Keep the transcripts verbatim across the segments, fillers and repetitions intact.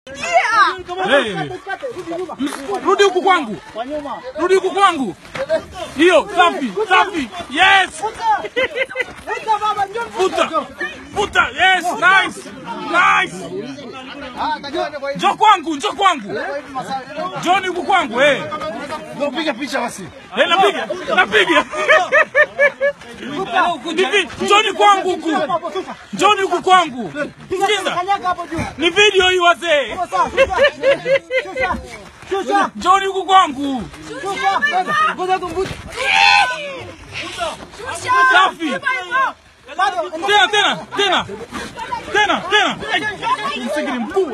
Hey. Rudi huku kwangu. Rudi huku kwangu. Hiyo, safi, safi. Yes. Puta. Puta, yes, nice. Nice. Njoo kwangu, njoo kwangu. Njoo huku kwangu, eh. Piga picha basi. Eh, napiga. Napiga. Njoo kwangu huku. Njoo huku kwangu. Sikiza. Ni video hii wazee. Njoo huku kwangu. Safi. Tena, tena, tena. Tena, tena. Msigiri mkuu.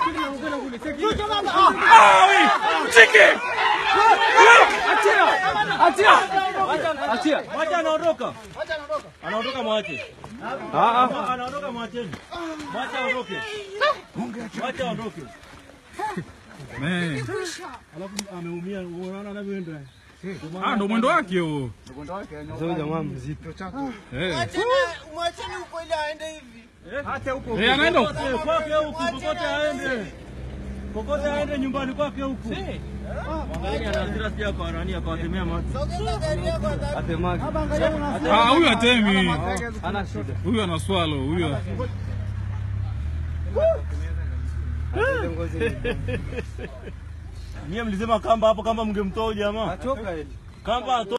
Ah, oui. Chiki. Achia. Achia. Mwache anaondoka. Anaondoka mwache. Ah ah. Anaondoka mwacheni. Mwache aondoke. Mwache aondoke. Eh. Alafu ameumia, unaona anavyoenda. Ah, ndo mwendo wake huo. Mwendo wake ni jamaa mzito chako. Eh. Mwacheni huko ili aende hivi. Acha huko. Eh, anaenda huko. Kwake huko, popote aende. Popote aende nyumbani kwake huko. Angalia ana hasira sija kwa nani akawatemea maji. Sogeza gari yako ndani. Atemagi. Ah, huyu atemi. Ana shida. Huyu ana swallow, huyu. Nyie mlisema kamba hapo kama mngemtoa jamaa. Achoka eti. Kamba